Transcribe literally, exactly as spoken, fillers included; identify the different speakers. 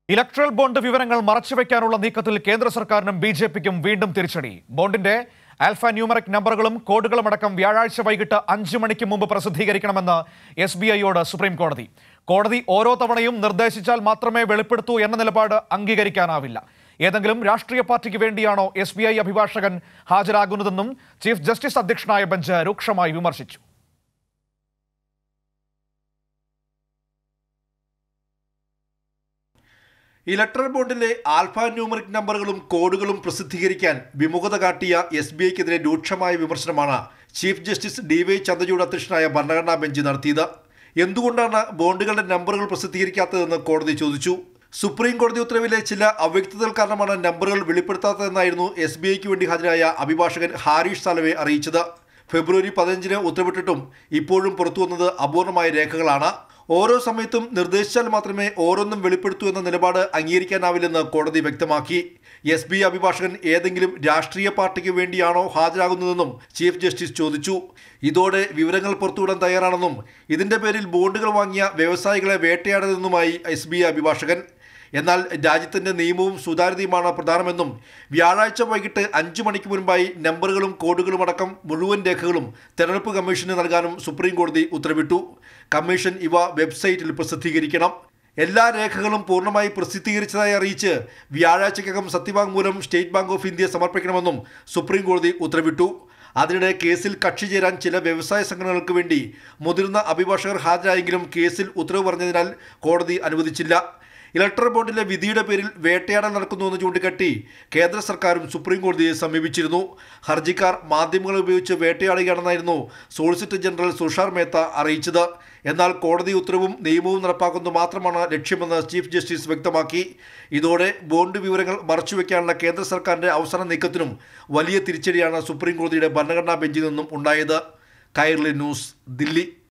Speaker 1: Electoral bond വിവരങ്ങൾ മറച്ചുവെക്കാനുള്ള നീക്കത്തിൽ കേന്ദ്ര സർക്കാരിനും ബി ജെ പിക്കും വീണ്ടും തിരിച്ചടി. ബോണ്ടിന്റെ ആൽഫ ന്യൂമറിക് നമ്പറുകളും കോഡുകളും അടക്കം വ്യാഴാഴ്ച വൈകിട്ട് അഞ്ചു മണിക്ക് മുമ്പ് പ്രസിദ്ധീകരിക്കണമെന്ന് എസ് ബി ഐയോട് സുപ്രീം കോടതി. കോടതി ഓരോ തവണയും നിർദ്ദേശിച്ചാൽ മാത്രമേ വെളിപ്പെടുത്തൂ എന്ന നിലപാട് അംഗീകരിക്കാനാവില്ല. ഏതെങ്കിലും രാഷ്ട്രീയ പാർട്ടിക്ക് വേണ്ടിയാണോ എസ് ബി ഐ അഭിഭാഷകൻ ഹാജരാകുന്നതെന്നും ചീഫ് ജസ്റ്റിസ് അധ്യക്ഷനായ ബെഞ്ച് രൂക്ഷമായി വിമർശിച്ചു.
Speaker 2: ഇലക്ട്രൽ ബോണ്ടിലെ ആൽഫ ന്യൂമറിക് നമ്പറുകളും കോഡുകളും പ്രസിദ്ധീകരിക്കാൻ വിമുഖത കാട്ടിയ എസ് ബി ഐക്കെതിരെ രൂക്ഷമായ വിമർശനമാണ് chief justice D Y Chandrachud അധ്യക്ഷനായ ഭരണഘടനാ ബെഞ്ച് നടത്തിയത്. എന്തുകൊണ്ടാണ് ബോണ്ടുകളുടെ നമ്പറുകൾ പ്രസിദ്ധീകരിക്കാത്തതെന്ന് കോടതി ചോദിച്ചു. സുപ്രീം കോടതി ഉത്തരവിലെ ചില അവ്യക്തതകൾ കാരണമാണ് നമ്പറുകൾ വെളിപ്പെടുത്താത്തതെന്നായിരുന്നു എസ് ബി ഐക്ക് വേണ്ടി ഹാജരായ അഭിഭാഷകൻ ഹാരിഷ് സാൽവെ അറിയിച്ചത്. ഫെബ്രുവരി പതിനഞ്ചിന് ഉത്തരവിട്ടിട്ടും ഇപ്പോഴും പുറത്തുവന്നത് അപൂർണമായ രേഖകളാണ്. ഓരോ സമയത്തും നിർദ്ദേശിച്ചാൽ മാത്രമേ ഓരോന്നും വെളിപ്പെടുത്തൂ എന്ന നിലപാട് അംഗീകരിക്കാനാവില്ലെന്ന് കോടതി വ്യക്തമാക്കി. എസ് ബി അഭിഭാഷകൻ ഏതെങ്കിലും രാഷ്ട്രീയ പാർട്ടിക്ക് വേണ്ടിയാണോ ഹാജരാകുന്നതെന്നും ചീഫ് ജസ്റ്റിസ് ചോദിച്ചു. ഇതോടെ വിവരങ്ങൾ പുറത്തുവിടാൻ തയ്യാറാണെന്നും ഇതിന്റെ പേരിൽ ബോണ്ടുകൾ വാങ്ങിയ വ്യവസായികളെ വേട്ടയാടരുതെന്നുമായി എസ് ബി അഭിഭാഷകൻ. എന്നാൽ രാജ്യത്തിന്റെ നിയമവും സുതാര്യതയുമാണ് പ്രധാനമെന്നും വ്യാഴാഴ്ച വൈകിട്ട് അഞ്ചു മണിക്ക് മുൻപായി നമ്പറുകളും കോഡുകളും അടക്കം മുഴുവൻ രേഖകളും തെരഞ്ഞെടുപ്പ് കമ്മീഷന് നൽകാനും സുപ്രീം കോടതി ഉത്തരവിട്ടു. കമ്മീഷൻ ഇവ വെബ്സൈറ്റിൽ പ്രസിദ്ധീകരിക്കണം. എല്ലാ രേഖകളും പൂർണ്ണമായി പ്രസിദ്ധീകരിച്ചതായി അറിയിച്ച് വ്യാഴാഴ്ചക്കകം സത്യവാങ്മൂലം സ്റ്റേറ്റ് ബാങ്ക് ഓഫ് ഇന്ത്യ സമർപ്പിക്കണമെന്നും സുപ്രീം കോടതി ഉത്തരവിട്ടു. അതിനിടെ കേസിൽ കക്ഷി ചേരാൻ ചില വ്യവസായ സംഘടനകൾക്ക് വേണ്ടി മുതിർന്ന അഭിഭാഷകർ ഹാജരായെങ്കിലും കേസിൽ ഉത്തരവ് പറഞ്ഞതിനാൽ കോടതി അനുവദിച്ചില്ല. ഇലക്ട്രൽ ബോണ്ടിലെ വിധിയുടെ പേരിൽ വേട്ടയാടൽ നടക്കുന്നുവെന്ന് ചൂണ്ടിക്കാട്ടി കേന്ദ്ര സർക്കാരും സുപ്രീം കോടതിയെ സമീപിച്ചിരുന്നു. ഹർജിക്കാർ മാധ്യമങ്ങളെ ഉപയോഗിച്ച് വേട്ടയാടുകയാണെന്നായിരുന്നു സോളിസിറ്റർ ജനറൽ തുഷാർ മേത്ത അറിയിച്ചത്. എന്നാൽ കോടതി ഉത്തരവും നിയമവും നടപ്പാക്കുന്നത് മാത്രമാണ് ലക്ഷ്യമെന്ന് ചീഫ് ജസ്റ്റിസ് വ്യക്തമാക്കി. ഇതോടെ ബോണ്ട് വിവരങ്ങൾ മറച്ചുവെക്കാനുള്ള കേന്ദ്ര സർക്കാരിന്റെ അവസാന നീക്കത്തിനും വലിയ തിരിച്ചടിയാണ് സുപ്രീം കോടതിയുടെ ഭരണഘടനാ ബെഞ്ചിൽ നിന്നും ഉണ്ടായത്. കൈരളി ന്യൂസ്, ദില്ലി.